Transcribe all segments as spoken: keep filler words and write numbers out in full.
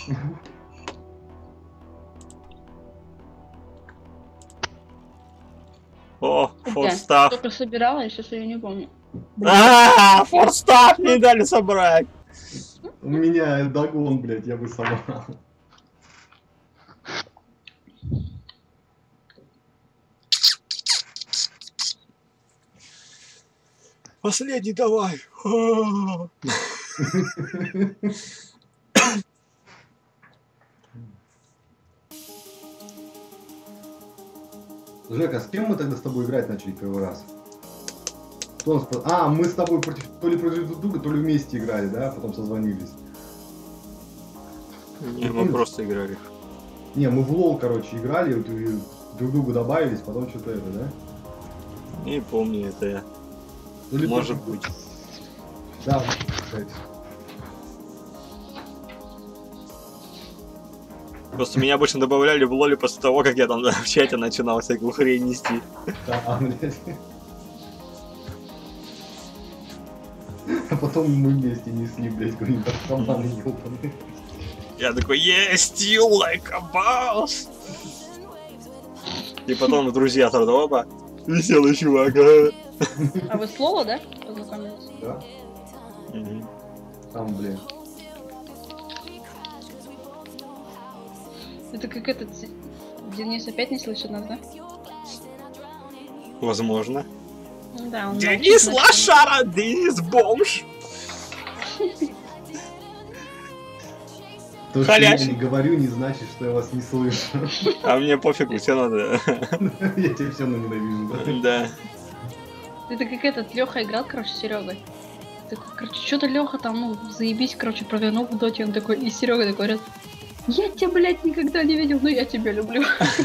О, форстав. Только собирала, я сейчас ее не помню. Ааа, форстав не дали собрать. У меня догон, блядь, я бы собрал. Последний давай. Жека, с кем мы тогда с тобой играть начали первый раз? Кто нас... А, мы с тобой против то ли против друг друга, то ли вместе играли, да? Потом созвонились. Не, мы просто играли. Не, мы в лол, короче, играли, вот, и друг другу добавились, потом что-то это, да? Не помню, это я. Или может против... быть. Да, кстати. Просто меня обычно добавляли в лоле после того, как я там в чате начинал всякую хрень нести. Да, блядь. А потом мы вместе несли, блядь, какой-нибудь команды ёбаный. Я такой, yes, you like a boss. И потом друзья сразу, оба, веселый чувак. А вы с Лола, да? Познакомились? Да? Угу. Там, блин. Это как этот... Денис опять не слышит нас, да? Возможно. Да, он... Денис лошара, Денис бомж. То, что я не говорю, не значит, что я вас не слышу. А мне пофигу, все надо. Я тебя все равно ненавижу, да? Да. Это как этот Леха играл, короче, с Серегой. Такой, короче, что-то Леха там, ну, заебись, короче, провернул в доте, он такой, и Серега такой говорит, я тебя, блядь, никогда не видел, но я тебя люблю.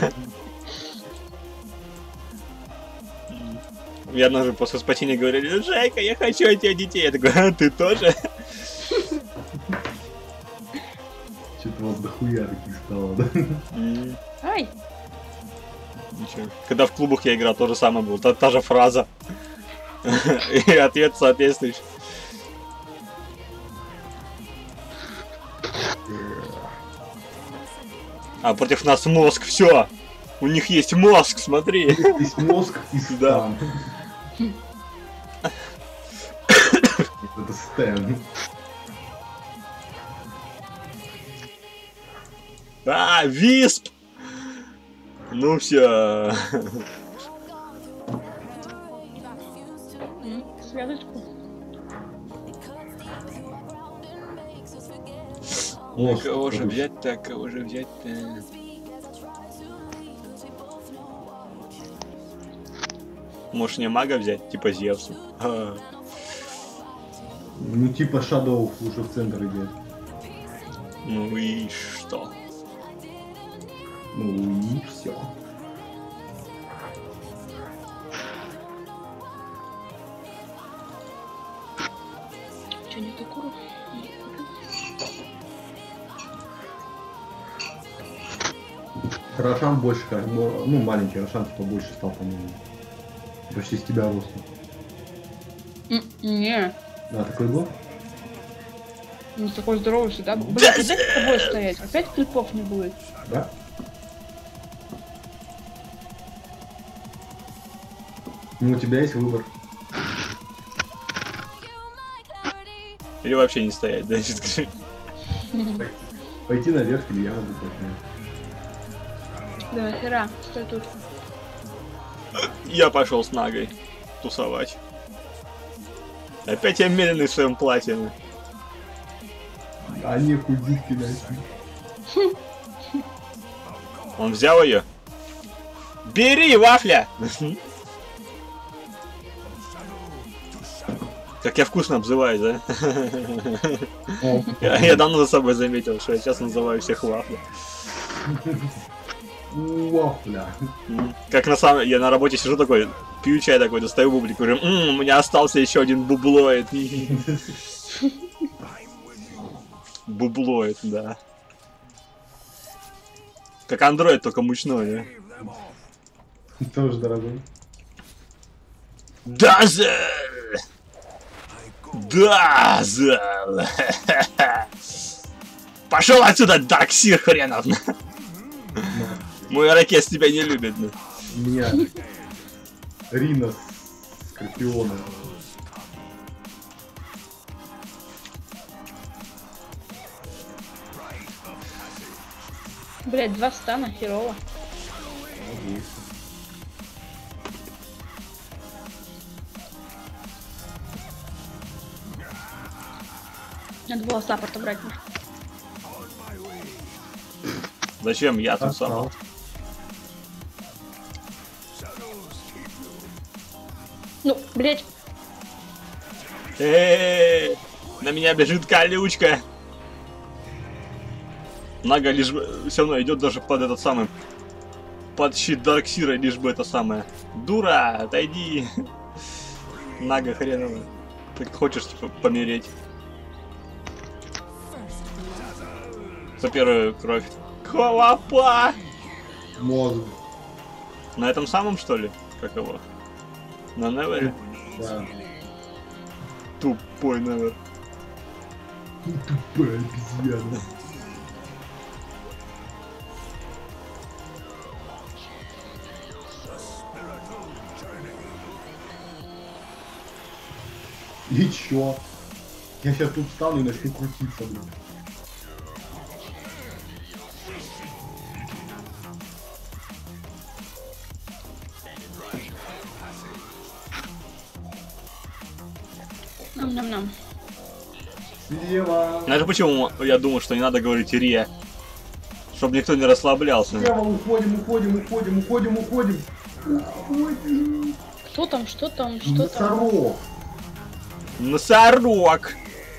Я однажды после спасения говорили, Жека, я хочу от тебя детей. Я такой, а ты тоже? Что-то у вас дохуя таких стало, да? Ай! Ничего. Когда в клубах я играл, то же самое было, та, та же фраза. И ответ соответствующий. А против нас мозг, все. У них есть мозг, смотри. Есть мозг и стан. Это Стэн. А, висп! Ну все. Связочку. Ну, кого же взять-то, кого же взять-то? Может не мага взять, типа Зевса? А. Ну типа Shadow лучше в центр идет. Ну и что? Ну и все. Че, не такого? Рошан больше, как бы, ну маленький Рошан побольше стал, по-моему. Почти с тебя ростом. Не. Да, такой был? Не такой здоровый всегда. Блин, опять с тобой стоять? Опять клипов не будет? Да? Ну, у тебя есть выбор. Или вообще не стоять, да? Пойти наверх или я могу пойти. Да, хера, стой тут. Я пошел с Нагой тусовать. Опять я медленный в своем платье. А не худить кидать. Он взял ее. Бери, вафля! Как я вкусно обзываюсь, да? я, я давно за собой заметил, что я сейчас называю всех вафля. Вафля. Как на самом... Я на работе сижу такой, пью чай такой, достаю бублик, говорю, ммм, у меня остался еще один бублоид. Бублоид, да. Как андроид, только мучной, да? Тоже дорогой. Дазл! Дазл! Пошел отсюда, Дарксир хренов! Мой Ирокез тебя не любит. Меня. Рина Скорпиона. Блять, два стана, херово. Надо было саппорта брать. Зачем я тут сам? Ну, блять. Эй, на меня бежит колючка. Нага лишь все равно идет даже под этот самый, под щит Дарксира, лишь бы это самое. Дура, отойди. Нага хреновая. Ты хочешь типа помереть? За первую кровь. Хлопа! Мозг. На этом самом что ли? Как его? На Невере? Да. Тупой Невер. Тупая обезьяна. И чё? Я сейчас тут встану и начну крутиться, блин. Нам-нам-нам. Слева. Знаешь почему я думаю, что не надо говорить Ре? Чтобы никто не расслаблялся. Слева уходим, уходим, уходим, уходим, уходим. Уходим. Кто там, что там, что там? Носорог. Носорог!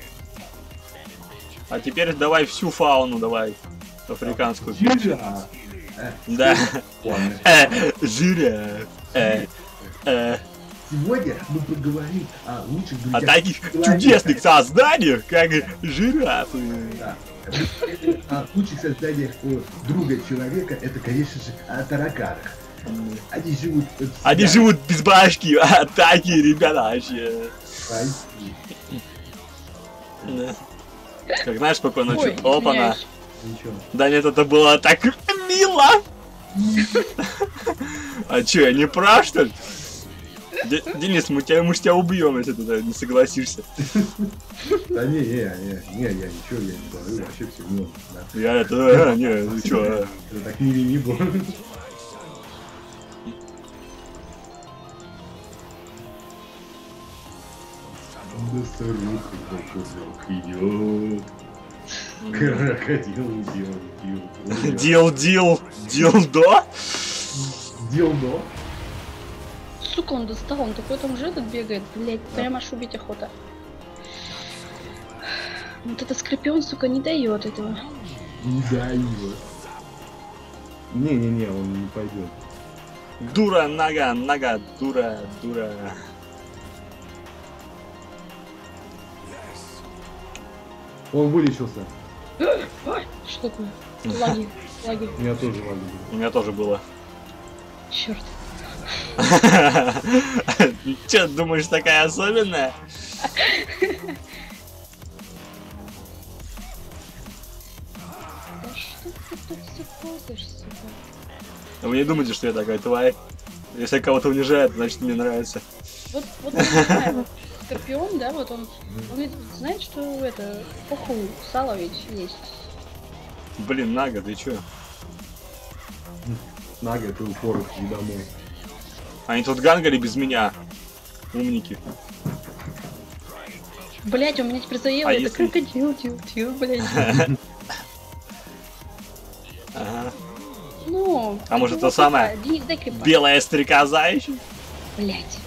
А теперь давай всю фауну давай. Африканскую. Жираф. Э, Да. ладно. Э, жираф. Э, э. Сегодня мы поговорим о лучших О друзьях. таких человека. чудесных созданиях, как жирафы. Да. О лучших созданиях у друга человека, это, конечно же, о тараканах. Они живут... в Они себя. живут без башки, а такие ребята вообще. Ай, Да. Как знаешь, какой Ой, ночью? Опа-на. извиняюсь. ничего. Да нет, это было так мило. А чё, я не прав, что ли? Де- Денис, мы тебя, мы ж тебя убьем, если ты да, не согласишься. Да не, не, не, не, я ничего, я не говорю, вообще все мило. Да. Я это, э, не, ты чё, э. Это так не не было. Носорог, крокодил идет. Крокодил идет. Дил, дил, дилдо? Дилдо. Сука, он достал, он такой там же этот бегает, блять, прям аж убить охота. Вот этот скорпион, сука, не дает этого. Не дает. Не-не-не, он не пойдет. Дура, нога, нога, дура, дура. Он вылечился. Ой, что такое? Лаги, лаги. У меня тоже лаги У меня тоже было. Черт. Че, думаешь, такая особенная? Да что ты тут все ползаешь, сука? Вы не думаете, что я такая тварь? Если кого-то унижает, значит мне нравится. Вот, вот, я не знаю, вот скорпион, да, вот он, он ведь знает, что это, поху, сало ведь есть. Блин, Нага, ты чё? Нага, ты упор иди домой. Они тут гангали без меня. Умники. Блять, у меня теперь заело, А это если- крокодил, тил, тил, блять. Ага. Ну, А может, вот то самое? это, Денис, дай крипа. Белая стрекоза еще? Блять.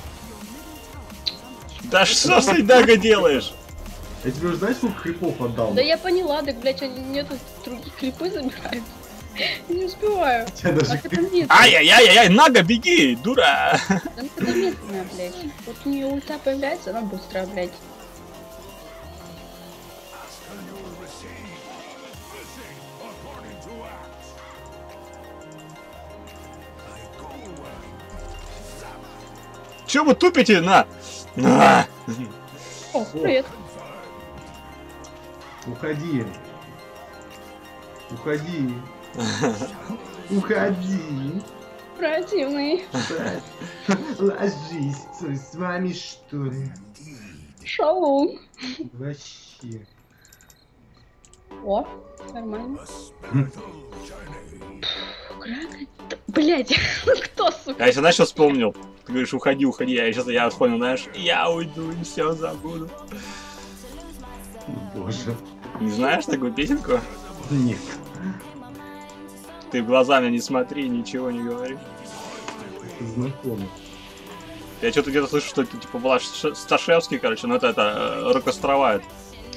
Да что ж ты, Нага, делаешь? Я тебе уже знаешь, сколько крипов отдал? Да я поняла, так, блять, они мне тут другие крипы забирают. Не успеваю. Тебя даже А ты крип- там нет. Ай-яй-яй-яй, Нага, беги, дура! Она когда медленная, блять. Вот у нее ульта появляется, она быстрая, блять. Че вы тупите, на? На! О, привет. Уходи. Уходи. Уходи. Противный. Ложись. С вами что ли? Шалун. Вообще. О, нормально. Блять, кто, сука? Я сейчас, знаешь, что вспомнил? Ты говоришь, уходи, уходи, а я сейчас я вспомнил, знаешь, я уйду и все забуду. Боже. Не знаешь такую песенку? Нет. Ты в глаза мне не смотри, ничего не говори. Знакомо. Я что-то где-то слышу, что это типа была Ш- Сташевский, короче, но это, это э, Рок-острова. это.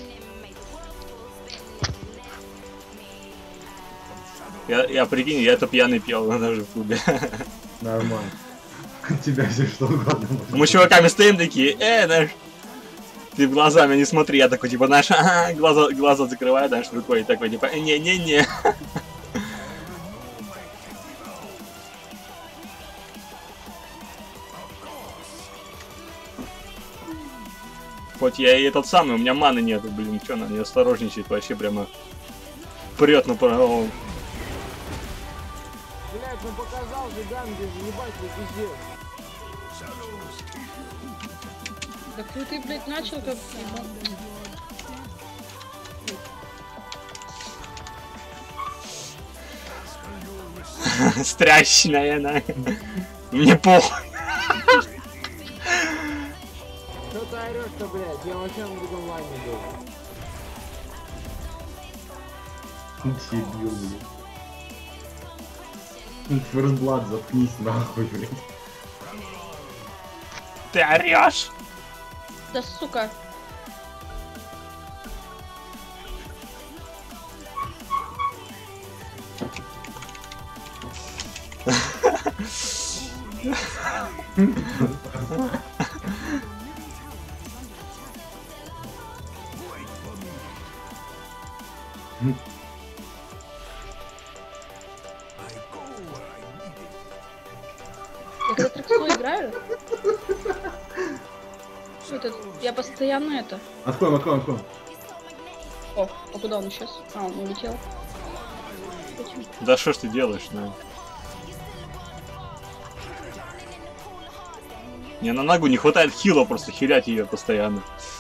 Я, я прикинь, я это пьяный пел даже в клубе. Нормально. Тебя все что угодно. Мы с чуваками стоим такие, э, знаешь, ты в глаза меня не смотри, я такой, типа, знаешь, ага, глаза, глаза закрываю, знаешь, рукой, и такой, типа, не-не-не. Хоть я и этот самый, у меня маны нету, блин, чё, она не осторожничает, вообще прямо прет на пролом. Блять, ну показал же Ганги, ебать, вы пиздец. Да ты, ты, блядь, начал как... Стрящная она. Мне похуй. Что ты орешь-то, блядь? Я вообще на другом лайне был. Дебил, блин. First Blood, заткнись нахуй, блядь. Ты орешь. Да сука. Я когда трексу играю, это, я постоянно это. Откроем, откроем, откроем. О, а куда он сейчас? А, он улетел. Почему? Да что ж ты делаешь, да? Мне на ногу не хватает хила, просто хилять ее постоянно.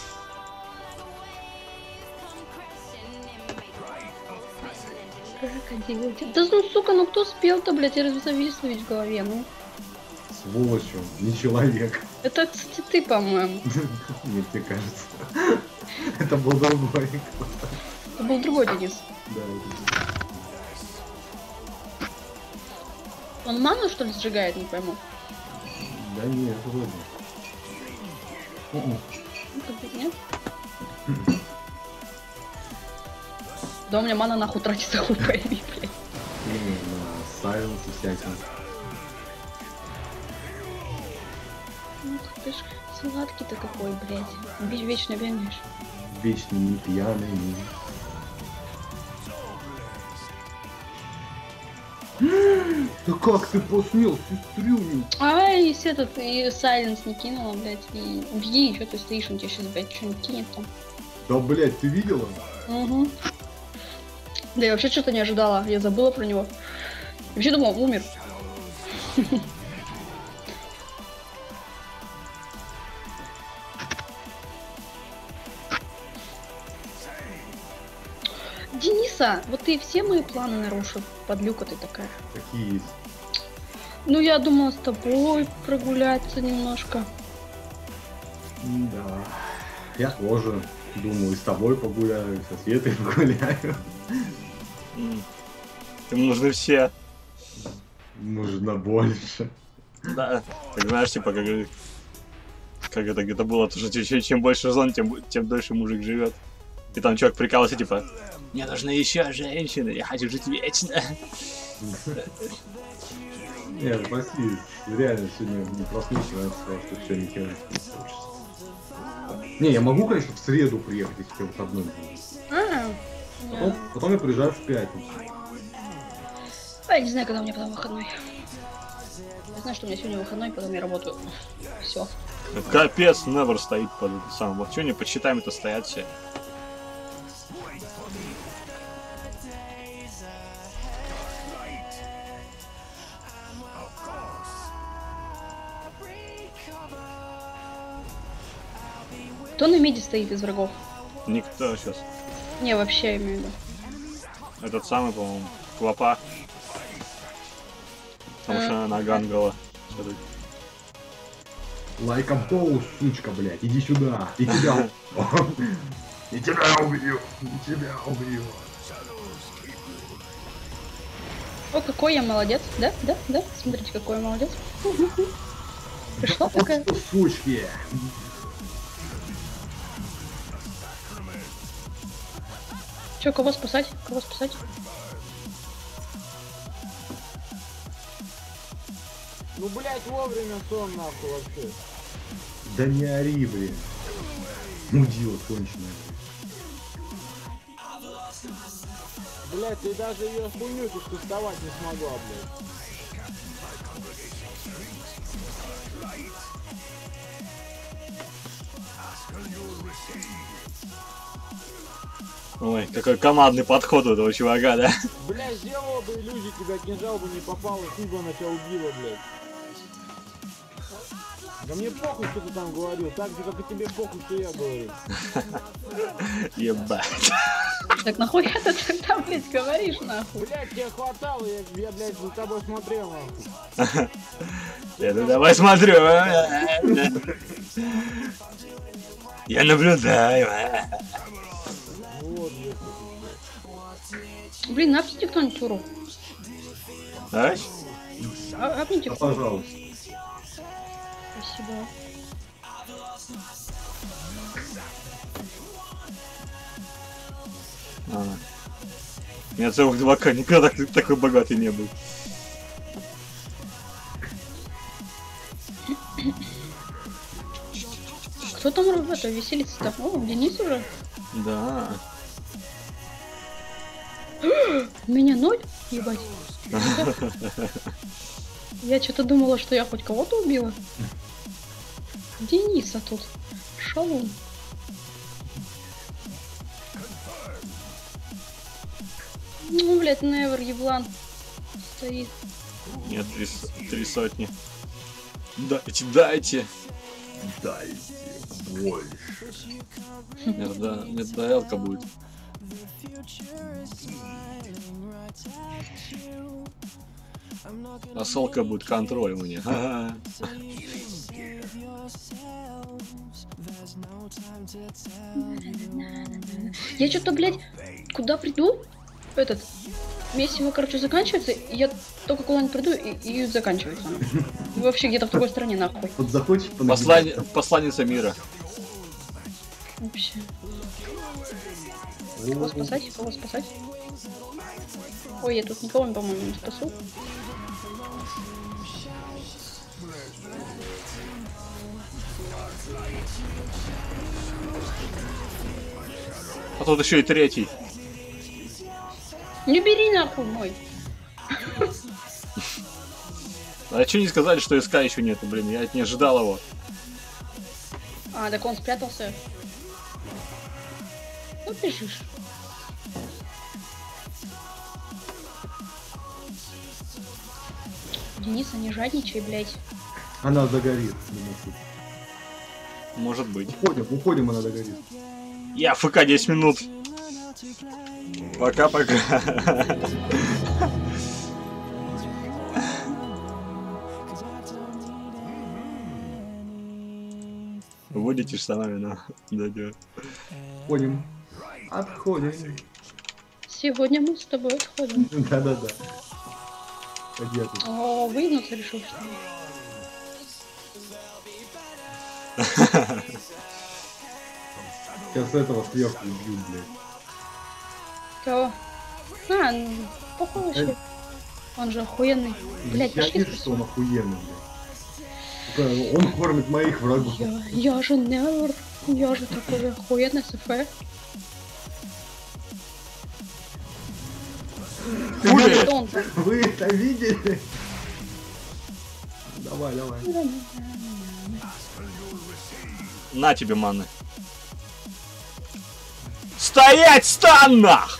Крокодил. Да ну сука, ну кто спел-то, блядь, я разве зависла ведь в голове, ну. Сволочь он, не человек. Это, кстати, ты, по-моему. Мне тебе кажется. Это был другой. Это был другой Денис. Да, Он ману, что ли, сжигает, не пойму. да нет, вроде. Ну, как бы нет. Да у меня мана нахуй тратится хуй пойми, блядь. Не, на сайленс и всякие. Ну ты ж сладкий-то какой, блядь. Бич вечно бегаешь. Вечно не пьяный, не... Да как ты посмел, сестрюню? А, и с этот, и сайленс не кинула, блядь, и убеги, что ты стоишь, он тебе сейчас, блядь, что-нибудь кинет там. Да, блядь, ты видела? Угу. Да я вообще что-то не ожидала, я забыла про него. Вообще думала, умер. Дениса, вот ты все мои планы нарушил, подлюка ты такая. Какие есть? Ну я думала с тобой прогуляться немножко. Да. Я тоже думал, и с тобой погуляю, и со Светой погуляю. М. Им нужны все. Нужно больше. Да. Как знаешь, типа, как, как это где-то было, то, что чем, чем больше зон, тем, тем дольше мужик живет. И там чувак прикалывался, типа, мне нужны еще женщины, я хочу жить вечно. Нет, спасибо. Реально сегодня не проснулся, я сказал, что все, не хера не получится. Не, я могу, конечно, в среду приехать, если тебе выходной будет. А, Потом, потом я приезжаю в пятницу. а я не знаю, когда у меня потом выходной. Я знаю, что у меня сегодня выходной, потом я работаю. Все. Капец, Невер стоит под это самое. Вот что не почитаем, это стоят все. Кто на миде стоит из врагов? Никто сейчас. Не, вообще я имею в виду. Этот самый, по-моему, Клопа. Потому А. что она гангала. Что-то- Лайком пол, сучка, блядь, иди сюда. И тебя... И тебя убью. И тебя убью. О, какой я молодец. Да, да, да. Смотрите, какой я молодец. Пришла такая. Сучки. Че, кого спасать? Кого спасать? Ну, блядь, вовремя сон, нахуй, вообще. Да не ори, блин. Мудила конченая. Блядь, ты даже ее хуйню тут кастовать не смогла, блядь. Ой, какой командный подход у этого чувака, да? Блядь, сделала бы иллюзии, когда кинжал бы не попал, и хуй бы она тебя убила, блядь. Да мне похуй, что ты там говорил, так же, как и тебе похуй, что я говорю. Ебать. Так нахуй ты тогда, блядь, говоришь, нахуй? Блядь, тебе хватало, я, я блядь, за тобой смотрел, нахуй. Я ну давай смотрю. Я наблюдаю. Вот, блядь. Блин, апните кто-нибудь туру. Давай. А, апните А, туру. пожалуйста. Спасибо. А. У меня целых два К, никогда так, такой богатый не был. Кто там это веселится-то? О, Денис уже? Да. У меня ноль? Ебать. Я что-то думала, что я хоть кого-то убила. Дениса тут. Шалун. Ну, блядь, Невер, еблан. Стоит. Нет, три, с- три сотни. Дайте, дайте. Дайте больше. Нет, да, нет, да, элка будет. А солка будет контроль у меня. Ага. Я что-то, блядь, куда приду? Этот. Месиво, короче, заканчивается, и я только куда-нибудь приду, и, и заканчивается. И вообще где-то в другой стране, нахуй. Вот захочешь Послани... Посланница мира. Вообще. Кого спасать? Кого спасать? Ой, я тут никого, по-моему, не спасу. А тут еще и третий. Не бери нахуй мой. А что не сказали, что СК еще нету, блин, я не ожидал его. А, так он спрятался. Ну, пишешь. Дениса, не жадничай, блядь. Она загорит. минуту. Может быть. Уходим, уходим, она догорит. Я ФК десять минут. Пока-пока. Будете ж сама вина. Дойдет. Уходим. Отходим. Сегодня мы с тобой отходим. Да-да-да. Пойди тут. О, выгнуться решил, что ли? Сейчас этого сверху убьют, блядь. Кого? А, ну, похуй вообще. Он же охуенный. Блядь, Я пошли вижу, что спасибо. он охуенный, блядь. Он кормит моих врагов. Я, я же Невер. Я же такой охуенный СФ. Пули! Что он там? Вы это видели? Давай, давай. На тебе, маны. Стоять, стан нах!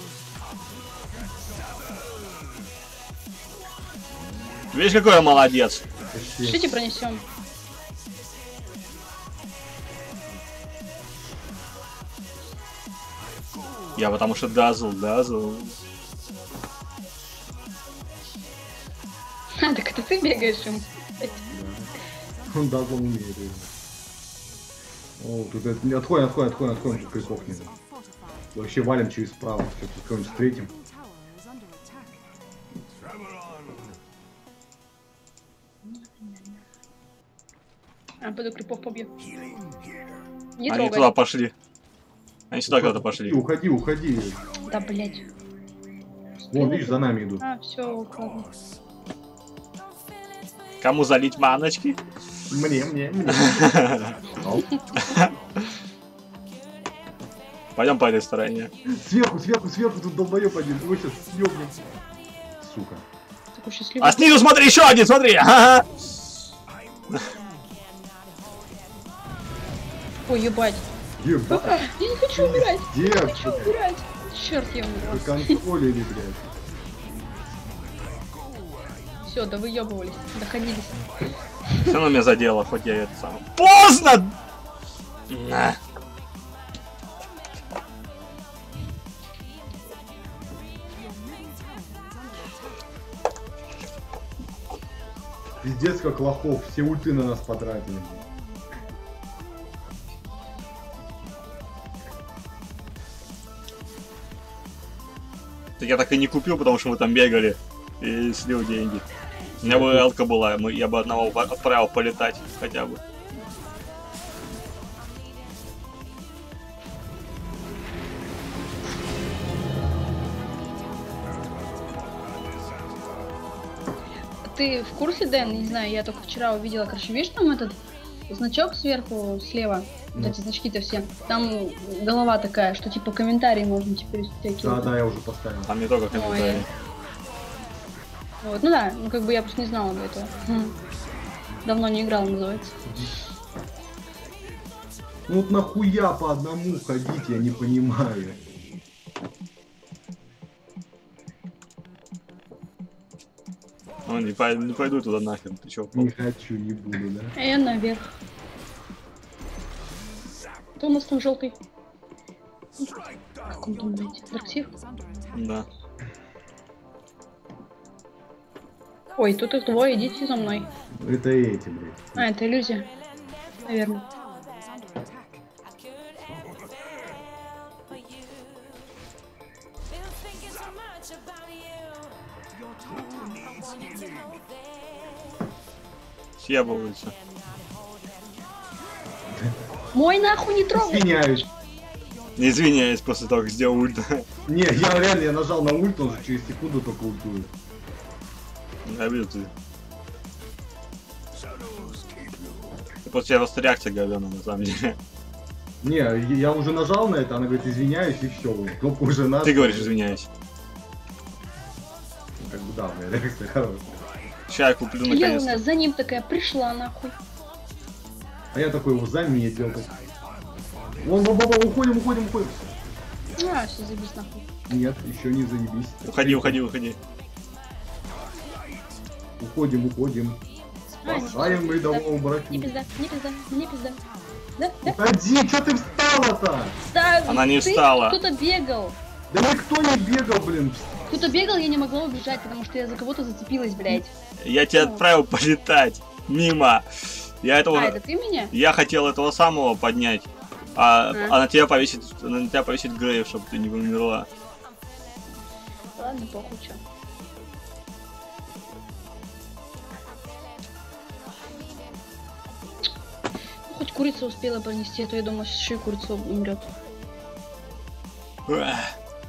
Видишь, какой я молодец. Пишите, пронесем. Я потому что дазл, дазл. А, так это ты бегаешь им. Да. Он даже умеет. О, тут это... Отходим, отходим, отходим, отходим, тут криков нет. Вообще валим через справа, все, тут кого-нибудь встретим. А, пойду крипов побью. Не Они трогай. туда пошли. Они сюда когда-то пошли. Уходи, уходи. Да, блять. Вон, видишь, за нами идут. А, все, ладно. Кому залить маночки? Мне, мне, мне. Ау. Пойдем по этой стороне. Сверху, сверху, сверху, тут долбоёб один. Его сейчас съёбнем. Сука. Такой счастливый. А снизу смотри, еще один, смотри! Ага. Ой, ебать. Ебать. А, я не хочу умирать. Я не Дед, хочу блядь. умирать. Черт, я Вы умерла. контролили, блядь. Все, да выебывались, доходились. Все равно меня задело, хоть я это сам. Поздно! На. Пиздец как лохов, все ульты на нас потратили. Так я так и не купил, потому что мы там бегали и слил деньги. У меня бы элка была, мы- я бы одного по- отправил полетать хотя бы. Ты в курсе, Дэн? Не знаю, я только вчера увидела, короче, видишь там этот значок сверху, слева? Вот Ну. эти значки-то все. Там голова такая, что типа комментарии можно теперь всякие. Да, да, я уже поставил. Там не только комментарии. Вот, ну да, ну как бы я просто не знала об этом. Хм. Давно не играл, называется. Ну вот нахуя по одному ходить, я не понимаю. Ну, не, пой- не пойду туда нахер, ты чё? Не хочу, не буду, да? А я наверх. Кто у нас там желтый? Как он там, блядь? Дарксир? Да. Ой, тут их двое, идите за мной. Это эти, блядь. А, это иллюзия. Наверное. Съебываются. Мой нахуй не трогай! Извиняюсь. Не извиняюсь после того, как сделал ульт. Не, я реально, я нажал на ульт, он же через секунду только ультует. Я вижу, ты. Ты после тебя просто реакция говёная, на самом деле. Не, я уже нажал на это, она говорит, извиняюсь, и все. Кнопку уже нажал. Ты говоришь, извиняюсь. Как бы да, моя реакция хорошая. Ща я куплю Я у наконец-то. нас за ним такая пришла нахуй. А я такой его заметил. Вон, вон, вон, вон, уходим, уходим, уходим. А, все, забись нахуй. Нет, еще не заебись. Уходи, уходи, уходи. Уходим, уходим. А, Спасаем мы давно Не братью. пизда, не пизда, не пизда. Да, да, Уходи, что ты встала-то? да. Она не ты- встала. Кто-то бегал. Да никто не бегал, блин. Кто-то бегал, я не могла убежать, потому что я за кого-то зацепилась, блядь. Я тебя отправил полетать. Мимо. Я этого... А, это ты меня? Я хотел этого самого поднять. А, А. а на тебя повесит, на тебя повесит Грейв, чтобы ты не умерла. Ладно, похуй, чё. Ну, хоть курица успела пронести, а то я думаю, сейчас еще и курица умрет. Уah.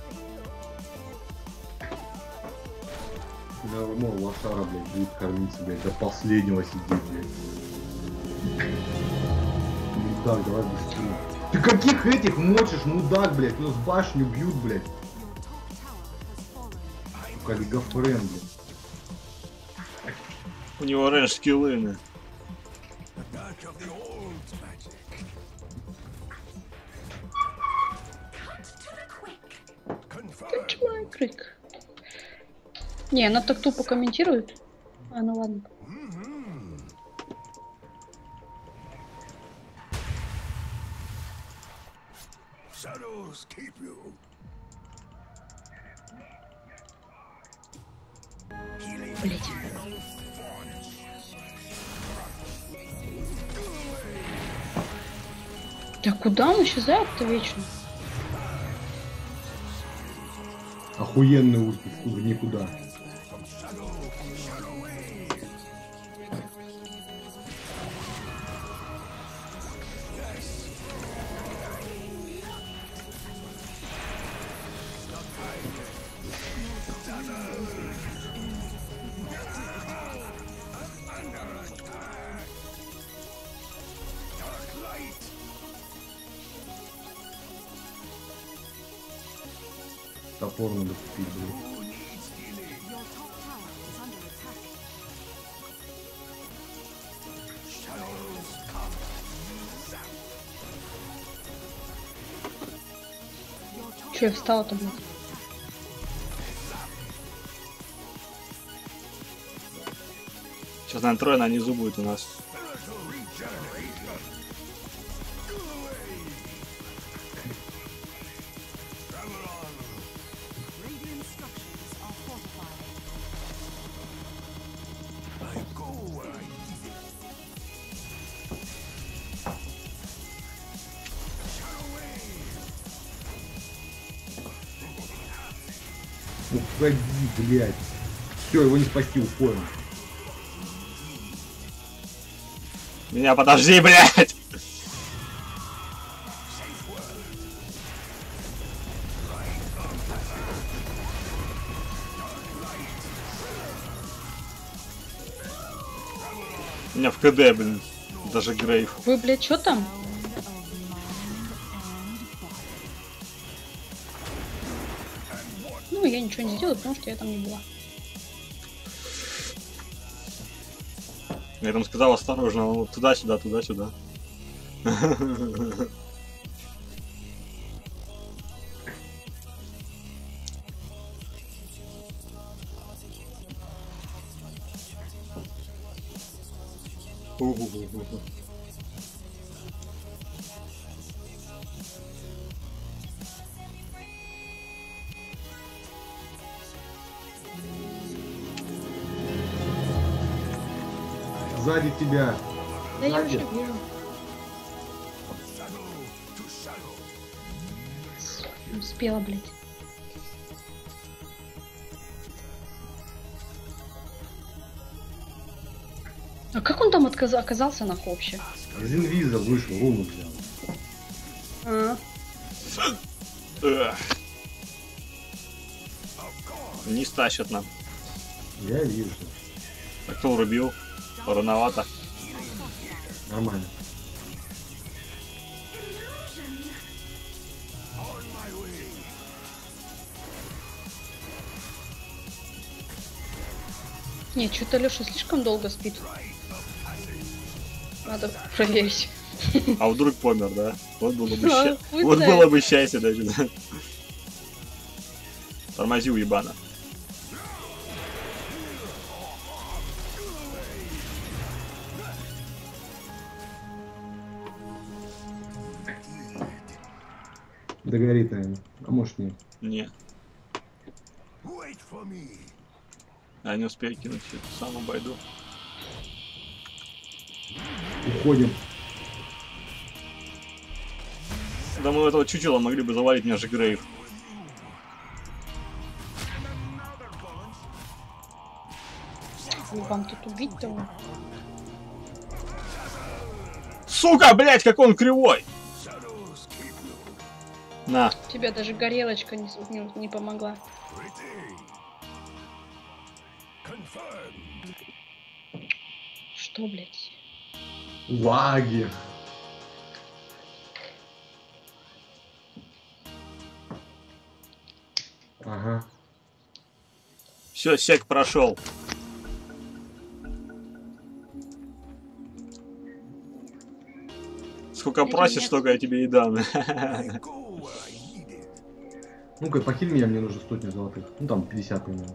Да, ну, лошара, блядь, будет кормиться, блядь, до последнего сидеть, блядь. Мудак, давай быстрее. Ты каких этих мочишь, мудак, блядь? У нас башню бьют, блядь. Сука, лигафрен, блядь. У него рейндж скиллы. на. Почему крик? Не, она так тупо комментирует. А, ну ладно. Блять. Да куда он исчезает-то вечно? Охуенный ульти, в никуда. Топор надо купить, блин. Че я встала-то, блядь? Сейчас, наверное, трое на низу будет у нас. Уходи, блядь. Все, его не спасти, уходим. Меня подожди, блядь! У меня в КД, блин. Даже Грейв. Вы, блядь, что там? Ну, я ничего не сделаю, потому что я там не была. Я там сказал осторожно, вот туда-сюда, туда-сюда. Сзади тебя. Да я Сзади. уже вижу. Не успела, блядь. А как он там отказ... оказался нахуй вообще? Из инвиза вышел, руну взял. А, Эх. Не стащат нам. Я вижу. А кто урубил? Рановато. Нормально. нет, что-то Леша слишком долго спит. Надо проверить. А вдруг помер, да? Вот было бы А, счастье. хуй Вот знает. было бы счастье, да, да. Тормози, уебана. Догорит, наверное. А может нет. Не. Я не успею кинуть, я сам обойду. Уходим. Да мы этого чучела могли бы завалить, меня же Грейв. Вам тут убить-то? Сука, блять, как он кривой! На. Тебе даже горелочка не, с- не, не помогла. Что, блядь? Лаги. Ага. Все, сек прошел. Сколько Это просишь, нет. столько я тебе и дам. Ну-ка, похиль меня, мне нужно сотня золотых. Ну там пятьдесят примерно.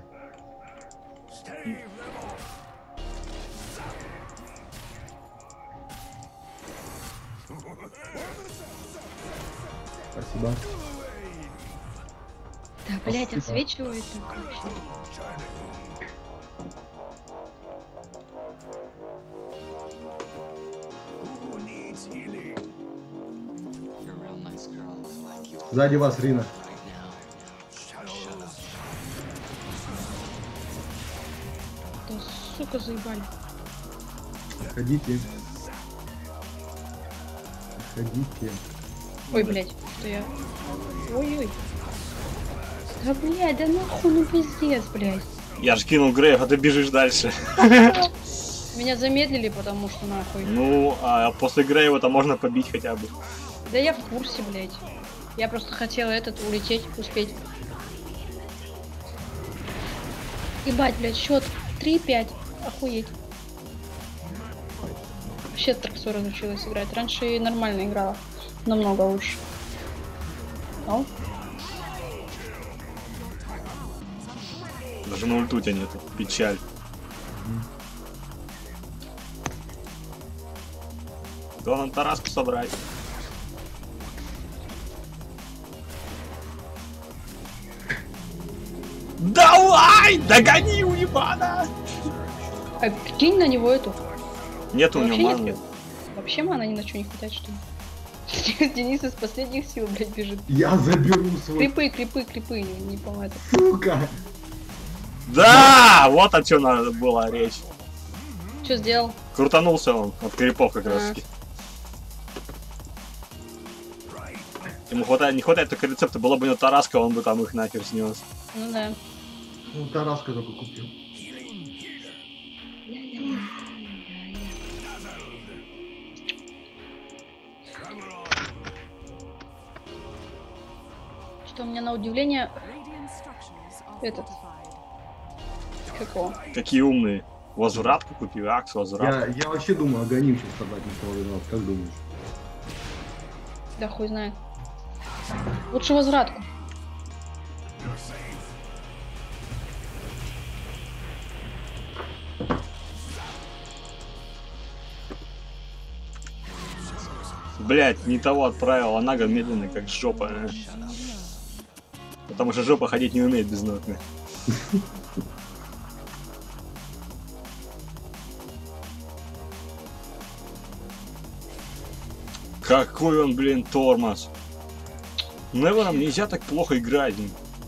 Спасибо. Да, блядь, Спасибо. отсвечивает так вообще. Сзади вас, Рина. Да, сука, заебали. Ходите. Ходите. Ой, блядь, что я... Ой-ой. Да, блядь, да нахуй, ну пиздец, блядь. Я ж кинул Грейв, а ты бежишь дальше. Меня замедлили, потому что нахуй. Ну, а после Грейва-то можно побить хотя бы. Да я в курсе, блядь. Я просто хотела этот улететь, успеть. Ебать, блядь, счет три пять. Охуеть. Вообще Траксу разучилась играть. Раньше и нормально играла. Намного лучше. Ну? Даже на ульту тебя нету. Печаль. Главное Тараску собрать. Давай! Догони, уебана! А кинь на него эту. Нет у него Вообще маны. нет. Вообще мана ни на что не хватает, что ли? Денис из последних сил, блядь, бежит. Я заберу свой... Крипы, крипы, крипы, не, не по-моему. Сука! Да! Вот о чем надо была речь. Что сделал? Крутанулся он от крипов как А. раз таки. Ему хватает, не хватает только рецепта, была бы у него Тараска, он бы там их нахер снес. Ну да. Ну, Тараска только купил. Что у меня на удивление... Этот... Какого? Какие умные. Возвратку купил, акс, возврат. Я, я вообще думаю, Аганим сейчас собрать на виноват. Как думаешь? Да хуй знает. Лучше возвратку. Блять, не того отправил, а Нага медленный, как жопа. а. Потому что жопа ходить не умеет без ног. а. Какой он, блин, тормоз. Невером нельзя так плохо играть.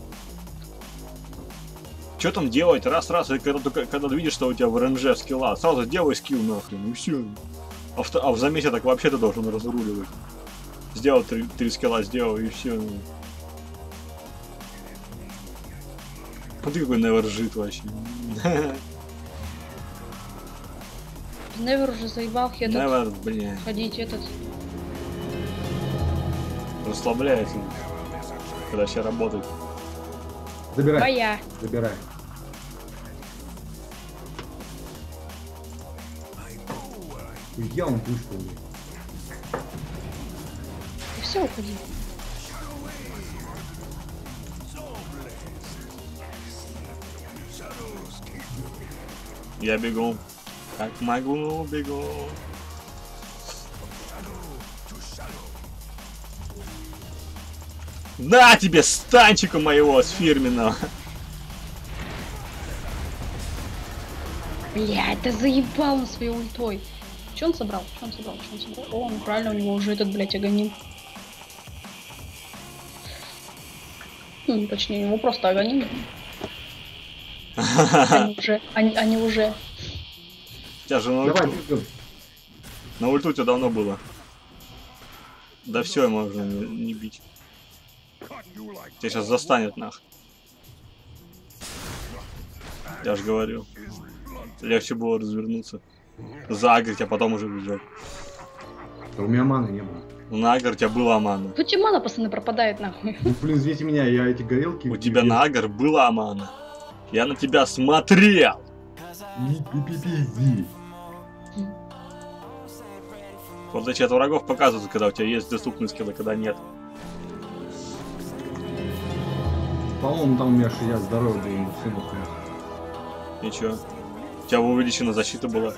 Что там делать? Раз-раз, и когда, только- когда видишь, что у тебя в РНЖ скилла, сразу делай скилл нахрен, и все. А в, а в замесе так вообще ты должен разруливать. Сделал три, три скилла, сделал, и все. А ты какой Невер жит вообще. Невер уже заебал этот Невер, блин, ходить, этот. расслабляется, когда все работает. Забирай. Моя. Забирай. Я он вышел. И все, уходи. Я бегу. Как могу, бегу. На тебе станчика моего с фирменного. Блядь, да заебал он своей ультой. Че он собрал? Че он собрал? Че он собрал? О, ну правильно, у него уже этот, блядь, Аганим. Ну, точнее, его просто Аганим. Они уже, они, они уже. У тебя же на Давай, ульту, бегом. на ульту у тебя давно было. Да все, можно не, не бить. Тебя сейчас застанет нах. Я же говорю. Легче было развернуться. Загреть, а потом уже бежать. Да у меня маны не было. На агр у тебя была мана. Тут тебе мана, пацаны, пропадает нахуй. Ну, блин, извините меня, я эти горелки... У тебя на агр была мана. Я на тебя смотрел. Пи-пи-пи-пи. В отличие от врагов показывают, когда у тебя есть доступные скиллы, когда нет. По-моему, там у меня шестьдесят здоровья было, ну, все нахуй. Ничего. У тебя увеличена защита была.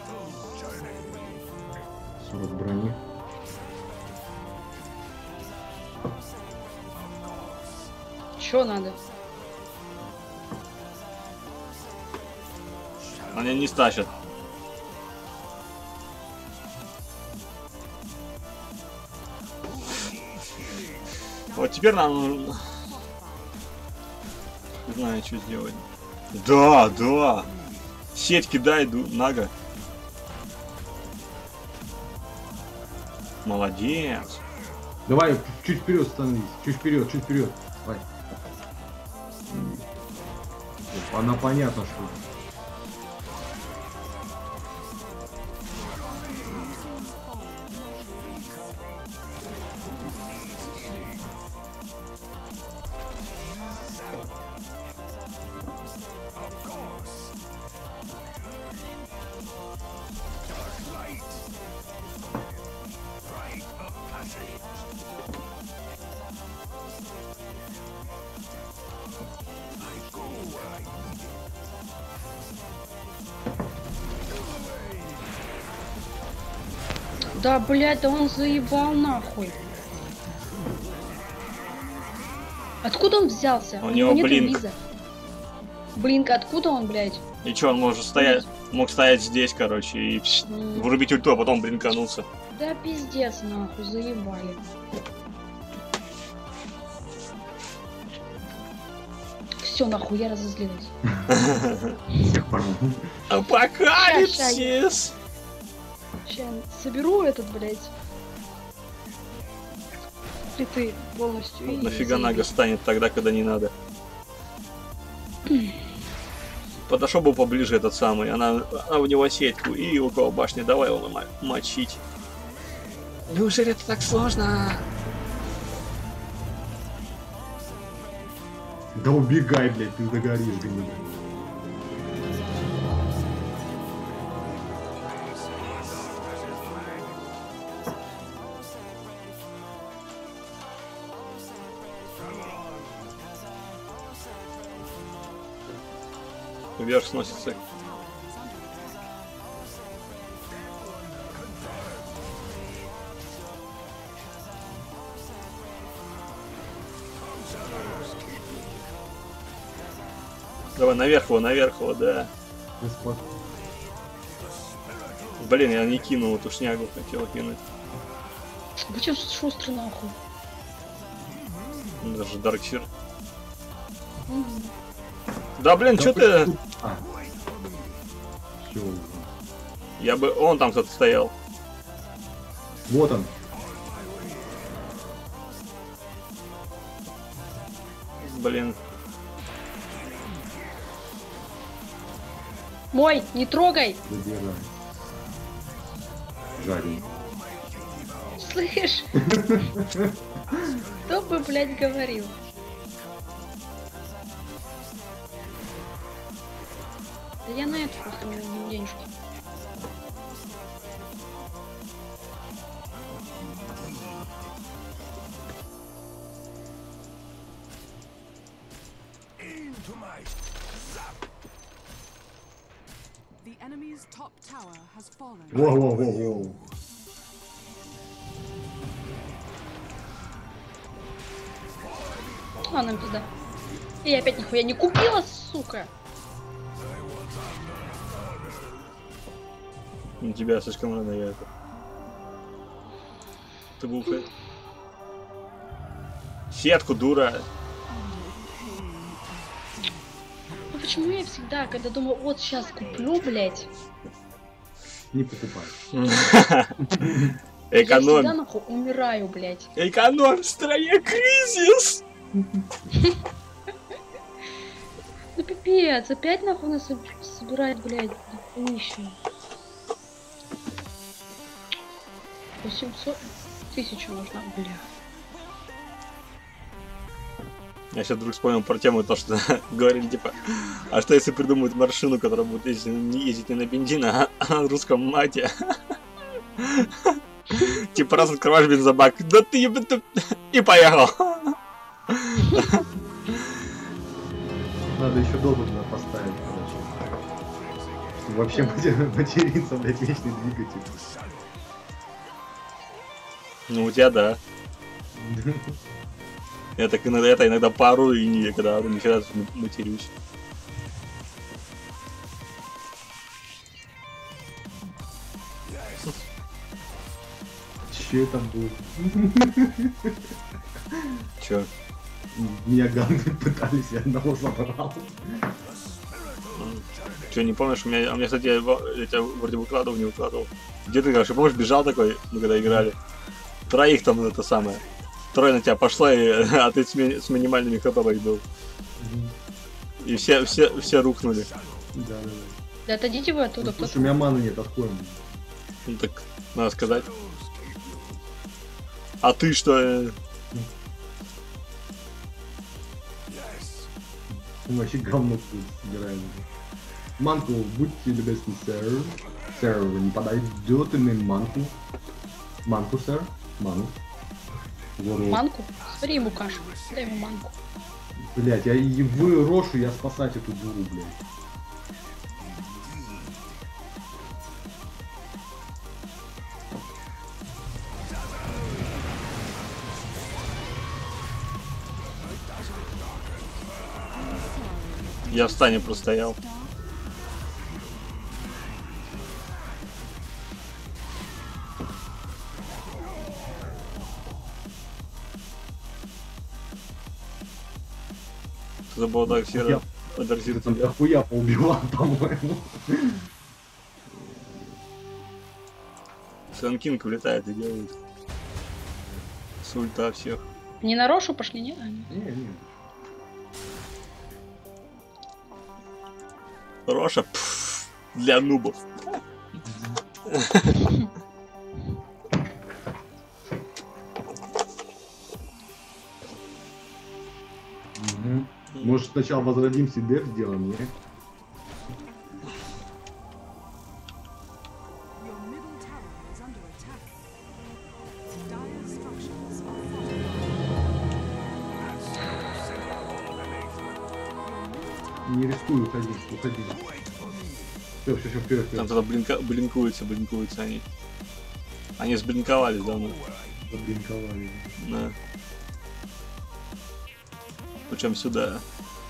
сорок брони. Чё надо? Они не стащат. Вот теперь нам... Не знаю, что сделать. Да, да. Сеть кидай, Нага. Молодец. Давай, чуть вперед становись. Чуть вперед, чуть вперед. Давай. Она понятно, что. Да, блядь, да он заебал нахуй. Откуда он взялся? У него нету блинк. виза. Блинк, откуда он, блядь? И чё, он может стоять, мог стоять здесь, короче, и пш, М. врубить ульту, а потом блинкануться. Да пиздец, нахуй, заебали. Все, нахуй, я разозлилась. Всех порву. Апокалипсис! Сейчас соберу этот, блядь, плиты полностью. и Нафига заебись. Нага станет тогда, когда не надо. Подошел бы поближе этот самый, она, она в него сетку и около башни, давай его мо- мочить. Неужели это так сложно? Да убегай, блядь, ты догоришь, гнида. Вверх сносится. Давай наверх его, наверх его, да. Господ. Блин, я не кинул эту шнягу, хотел кинуть. Вы чё шустрый нахуй? Даже Дарксир. Мгм. Да блин, Да чё почему- ты? А. Всё уже. Я бы... Он там кто-то стоял. Вот он. Блин. Мой, не трогай! Забирай. Жаден. Слышь? Кто бы, блядь, говорил? Да я на это просто у меня денежки. The enemy's top tower has fallen. Воу-воу-воу-воу. А, нам пизда. И я опять нихуя не купила, сука! У тебя слишком рано я это. Ты был фэ- Сетку, дура. Ну почему я всегда, когда думаю, вот сейчас куплю, блядь, Не покупай. я всегда Экономь. нахуй умираю, блядь. Экономь в стране кризис. Ну пипец, опять нахуй нас собирать, блядь, нахуища. восемьсот тысяч нужно, бля. Я сейчас вдруг вспомнил про тему, то, что говорили, типа, а что если придумают машину, которая будет ездить, не ездить не на бензин, а на русском мате? Типа, раз открываешь бензобак, да ты еб- и поехал. Надо еще дозу туда поставить, короче. Чтобы вообще матери- материться, блядь, вечный двигатель. Ну, у тебя да. Я так иногда, это иногда пару и не когда ору, не всегда матерюсь. вообще там был. Чё? Меня ганты пытались, я одного забрал. Чё, не помнишь? У меня, у меня кстати, я, я тебя вроде выкладывал, не выкладывал. Где ты играешь? Я, помнишь, бежал такой, мы когда играли. Троих там это самое. Трое на тебя пошло, и, а ты с, ми, с минимальными хп был. И все, все, все рухнули. Да, да, да. Да отойдите вы оттуда, Ну, кто слушай, у меня маны нет, отходим. Ну так, надо сказать. А ты что? э, Мы вообще говно тут собираем. Манку, будьте любезны, сэр. Сэр, вы не подойдете мне манку? Манку, сэр? Ману. Ворот. манку? Свари ему кашу, дай ему манку. Блять, я и вы Рошу, я спасать эту дуру, блядь. Я в стане простоял. Ты забыл Дарксира? Дарксира Там тебя. дохуя поубивал, по-моему. Сэн Кинг влетает и делает. С ульта всех. Не на Рошу пошли, не? А, не. Не, не. Роша пф, для нубов. Угу. Может сначала возродимся, деф сделаем, не? Your middle tower is under attack. Dire structures are falling. Не рискуй, уходи, уходи. Все, все, все, вперед, Там вперед. тогда блинка, блинкуются, блинкуются они. Они сблинковались давно. Заблинковали. Да. Причем сюда.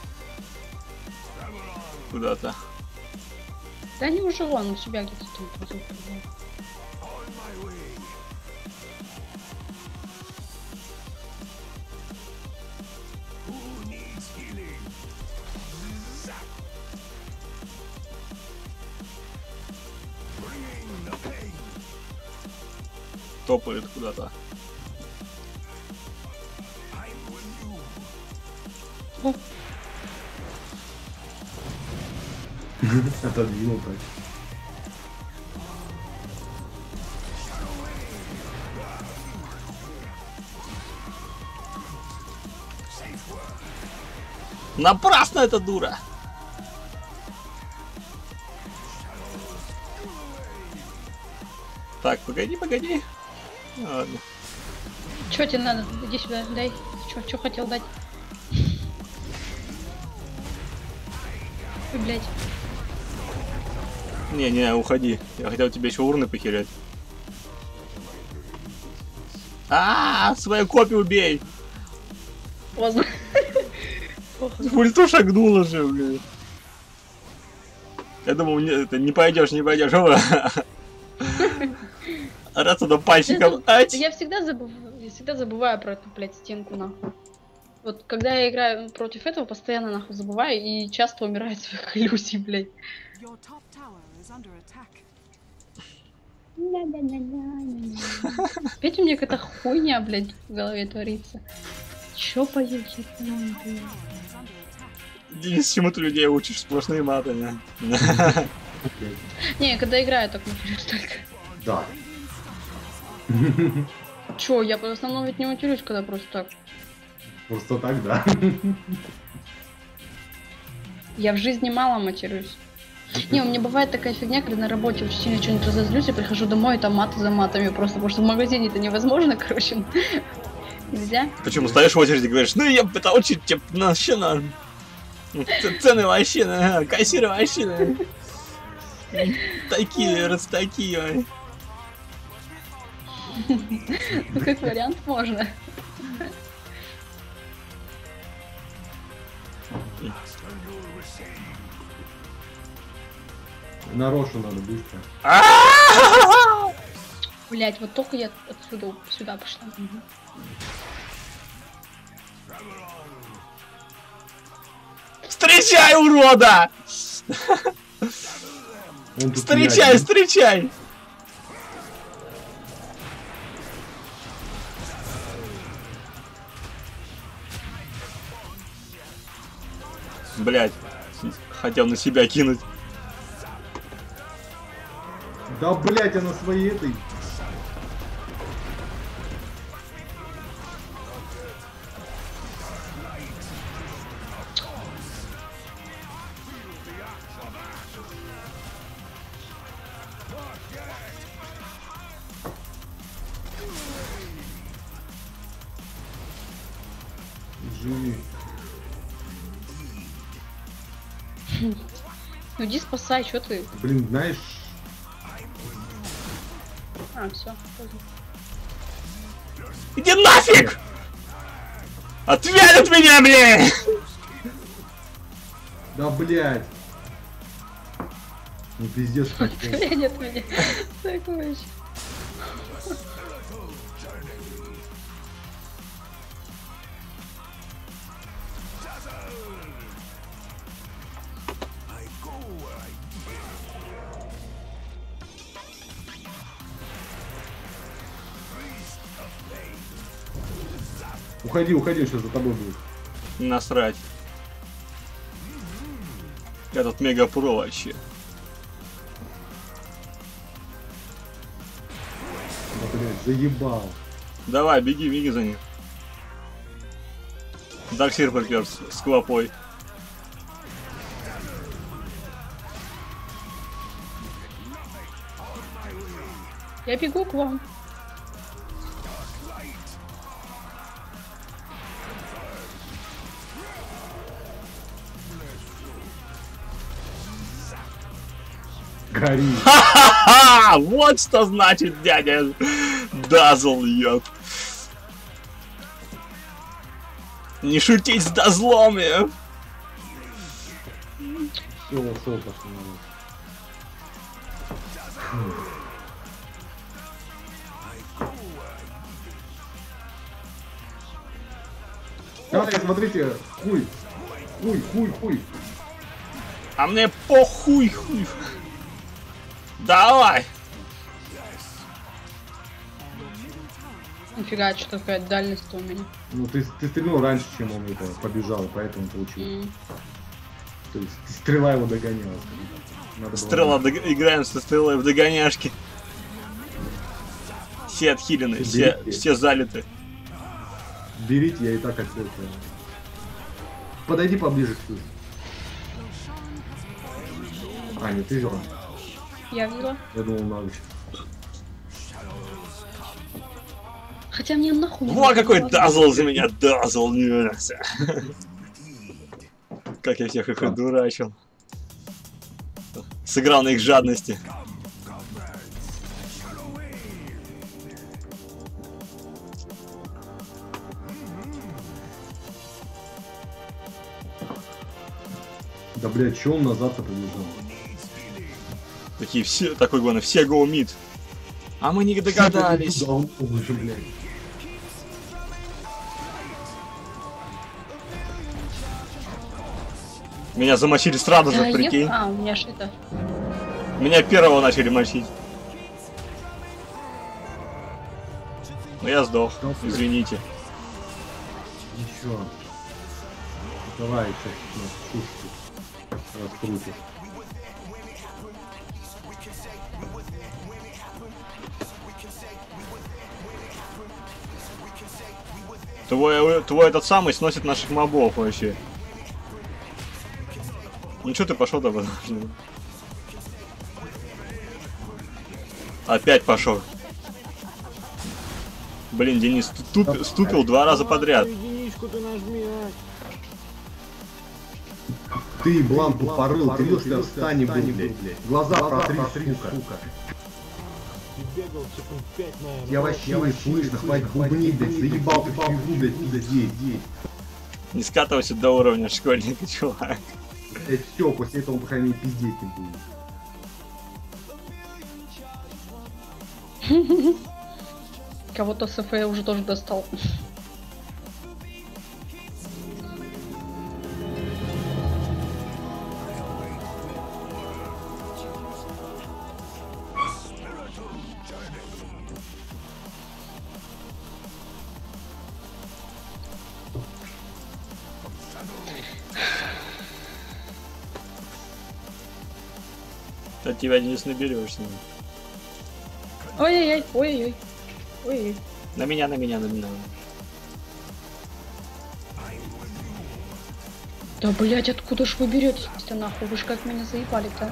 Куда-то. Да они уже вон у себя где-то там позовут. Топает куда-то. О, Отодвинул так. Напрасно эта дура! Так, погоди, погоди. Ладно. чё тебе надо? Иди сюда, дай. Чё, чё хотел дать? Ой, блядь. Не-не, уходи. Я хотел тебе еще урны похерять. А, свою копию убей! Поздно. В ульту шагнула же, блин. Я думал, не, это не пойдешь, не пойдешь. Раз туда пальчиком. Ать! Я всегда забываю, я всегда забываю про эту, блядь, стенку, нахуй. Вот когда я играю против этого, постоянно нахуй забываю и часто умираю от своих иллюзий, блядь. Your top tower is under attack. Опять у меня какая-то хуйня, блядь, в голове творится. Чё поешь, блядь? Денис, чему ты людей учишь? Сплошные маты, не? Не, когда играю, так матерюсь только. Да. Чё, я в основном ведь не матерюсь, когда просто так. Просто так, да. Я в жизни мало матерюсь. Не, у меня бывает такая фигня, когда на работе очень сильно что-нибудь разозлюсь, я прихожу домой, и там маты за матами просто, потому что в магазине это невозможно, короче. Нельзя. Почему стоишь в очереди и говоришь, ну я это очень типа, вообще на... Цены вообще, на... кассиры вообще, на... Такие, раз такие. Ну, как вариант, можно. На Рошу надо быстро. Блять, вот только я отсюда сюда пошла. Мгм. Встречай, урода! Он тут Встречай, не один. встречай! Блять, хотел на себя кинуть. Да, блять, она своей этой. Живи. Ну иди спасай, что ты? Блин, знаешь, А, все. Иди нафиг! Отвянь от меня, блин! да, блять. Ну, пиздец, как он. Нет меня. Такое еще. Уходи, уходи, что за тобой будет. Насрать. Я тут мега про вообще. Да, блять, заебал. Давай, беги, беги за ним. Дарксир припер с, с клопой. Я бегу к вам. Гори. Ха-ха-ха! Вот что значит дядя Дазл, ёп. Не шутить с Дазлом, ёп. Все, все, пошло. Давай, смотрите, хуй. Хуй, хуй, хуй. А мне похуй, хуй. Давай. Нифига, что такая дальность у меня. Ну, ты, ты стрельнул раньше, чем он это побежал, поэтому получил. М. То есть стрела его догоняла. Надо было- Стрела, дог- играем со стрелой в догоняшки. Все отхилены, все, Берите. все залиты. Берите, я и так отсюда. Подойди поближе к сюда. А, нет, ты взяла. Я взяла. Я думал, надо. Хотя мне нахуй. не Во, надо, какой ладно. Дазл за меня, Дазл, не верится. Как я всех их одурачил. Сыграл на их жадности. Да, блядь, чё он назад-то побежал? Такие все, такой главное, все go mid. А мы не догадались. Да, он уже, блядь. Меня замочили сразу Да, же, еб- прикинь. А, у меня ж это. Меня первого начали мочить. Но я сдох, извините. Ничего. Давай, сейчас нас шушки раскрутишь. Твой, твой этот самый сносит наших мобов вообще. Ну чё ты пошел туда? Опять пошел. Блин, Денис туп- ступил два раза подряд. Единичку ты нажми, а. Ты, Блан, тупорыл, ты видел, что я в стане был, блядь. Глаза протри, сука. Ты бегал секунд пять, наверное. Я вообще не слышно, хватит бубнить, блядь, заебал ты фигу, блядь, здесь, здесь. Не скатывайся до уровня школьника, чувак. Блядь, все, после этого он, по крайней мере, пиздеть не будет. Кого-то с ФФ уже тоже достал. От тебя не наберешься. Ой-ой-ой, ой-ой-ой. Ой-ой. На меня, на меня, на меня. Да, блять, откуда ж вы беретесь-то нахуй? Вы ж как меня заебали-то?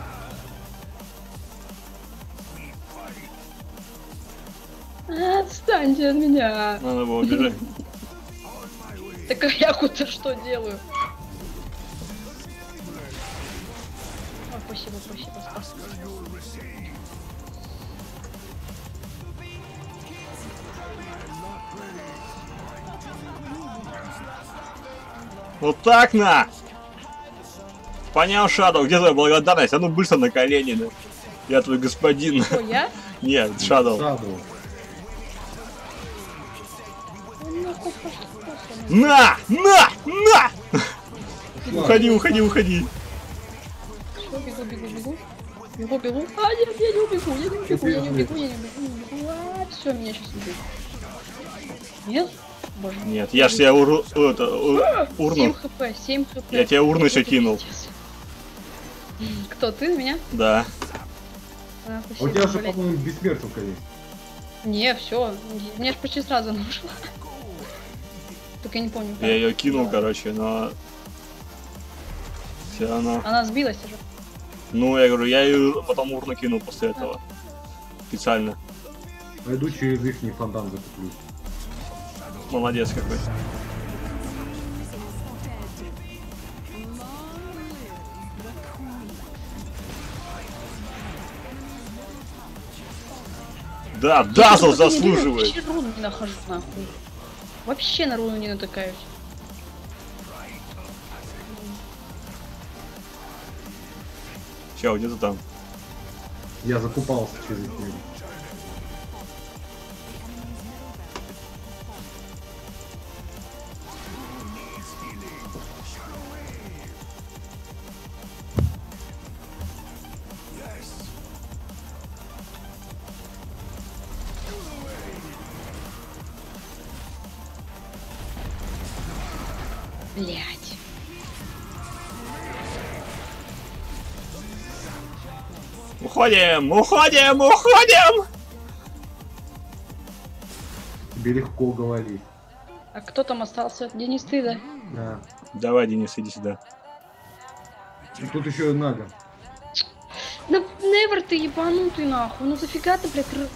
Отстаньте от меня! Надо было убежать. Так а я куда что делаю? О, спасибо, спасибо, спасибо. Вот так на! Понял, Шадоу, где твоя благодарность? А ну быстро на колени, да. Я твой господин. Что, я? Нет, Шадоу. Саду. Ну, хоть что-то. На! На! На! Ушла. Уходи, уходи, уходи. Всё, бегу, бегу, бегу. Бегу, бегу. А, нет, я не убегу, я не убегу, я не убегу, я не убегу, не убегу. А, все, меня сейчас убьют. Нет? Боже мой. Нет, я ж тебя уру... это, у- семь урну. хп, семь хп. Я тебе урну еще кинул. Кто, ты на меня? Да. А, А у спасибо, тебя же, блядь. по-моему, бессмертовка есть. Не, все, мне ж почти сразу нужно. Только я не помню. Я ее кинул, короче, но... Все равно. Она сбилась уже. Ну, я говорю, я ее потом урну кинул после этого. Специально. Пойду через их фонтан закуплю. Молодец какой. Да, Дазл заслуживает. Вообще руну не нахожу, нахуй. Вообще на руну не натыкаюсь. Чё, где ты там? Я закупался через их двери. Блять. Уходим, уходим, уходим! Тебе легко говорить. А кто там остался? Денис, ты, да? Да. Давай, Денис, иди сюда. И тут еще Нага. Да, Невер, ты ебанутый нахуй. Ну зафига ты, блядь, ры-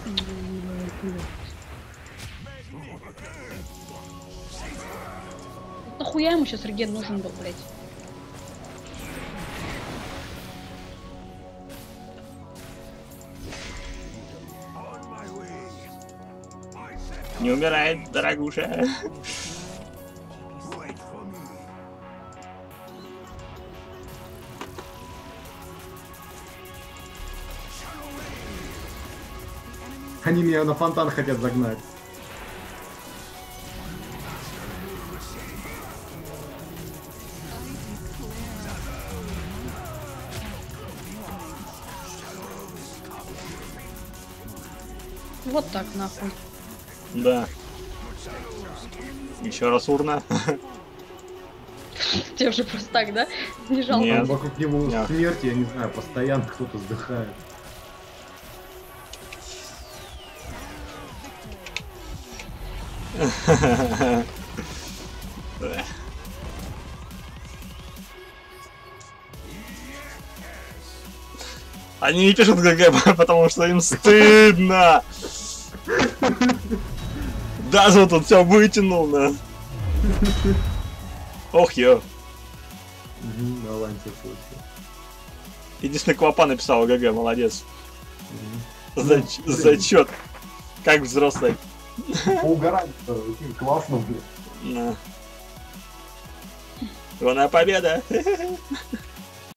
Нахуя ему сейчас реген нужен был, блядь? Не умирай, дорогуша. Они меня на фонтан хотят загнать. Вот так нахуй. Да. Еще раз урна. Тебе уже просто так, да? Не жалко. Нет. Там вокруг него Нет. смерть, я не знаю, постоянно кто-то вздыхает. Они не пишут ГГ, потому что им стыдно. Дазл тут все вытянул, на. Ох, ё. Угу, на ланце после. Единственный Квапа написал ГГ, молодец. Зач... Зачет. Как взрослый. Угорать-то очень классно, блин. На. Главная победа.